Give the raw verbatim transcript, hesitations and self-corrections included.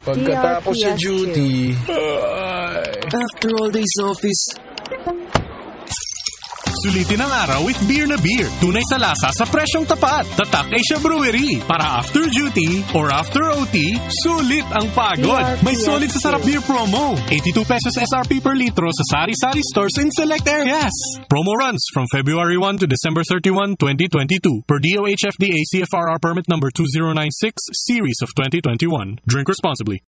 Pagkatapos sa D R P S duty, After all day's office. Sulitin ang araw with beer na beer. Tunay sa lasa sa presyong tapat. Tatak Asia Brewery. Para after duty or after O T, sulit ang pagod. May solid sa sarap beer promo. eighty-two pesos S R P per litro sa sari-sari stores in select areas. Promo runs from February first to December thirty-first, twenty twenty-two. Per D O H F D A C F R R permit number two zero nine six, series of twenty twenty-one. Drink responsibly.